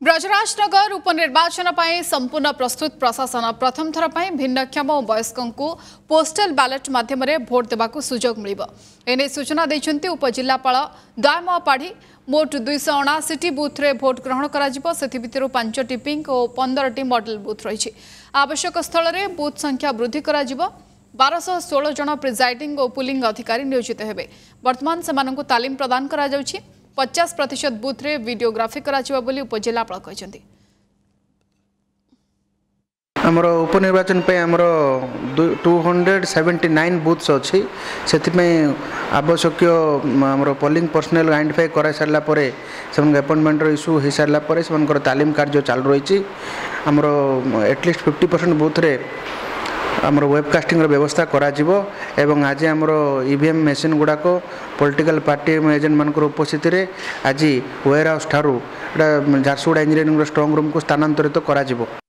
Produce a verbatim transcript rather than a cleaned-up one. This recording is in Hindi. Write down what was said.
ब्रजराजनगर उपनिर्वाचन संपूर्ण प्रस्तुत प्रशासन प्रथम थर भिन्नक्षम और वयस्कों को पोस्टल बैलेट माध्यम भोट देवाक सुजोग मिल एने सूचना देते उपजिलापाल दयामय पाढ़ी मोट दुईश अणाशी बूथ रे भोट ग्रहण कर पांचटी पिंक और पंदर मॉडल बूथ रही आवश्यक स्थल में बूथ संख्या वृद्धि कर बारश षोल जन प्रिजाइडिंग और पुलिंग अधिकारी नियोजित हेबे। वर्तमान से तालीम प्रदान करा जाउछि। पचास प्रतिशत बूथ रे वीडियोग्राफी करा बोली उपजिलापाल कहते आमर उपनिर्वाचन पे आमर two hundred seventy nine booths अच्छी से आवश्यक आमर पोलिंग पर्सनल आइडेंटिफाई कर सारापर से अपॉइंटमेंट इश्यू हो सारापर से तालीम कार्य चालू रही आमर एटलिस्ट फिफ्टी परसेंट बूथ रे आमर वेबकास्टिंग व्यवस्था करा जिवो एवं आज आमर ईवीएम मेसीन गुड़ाक पॉलिटिकल पार्टी एजेंट मान उपस्थित रे आज वेयर हाउस ठारू झारसुगुड़ा इंजीनियरिंग स्ट्रांग रूम को स्थानांतरित करा जिवो।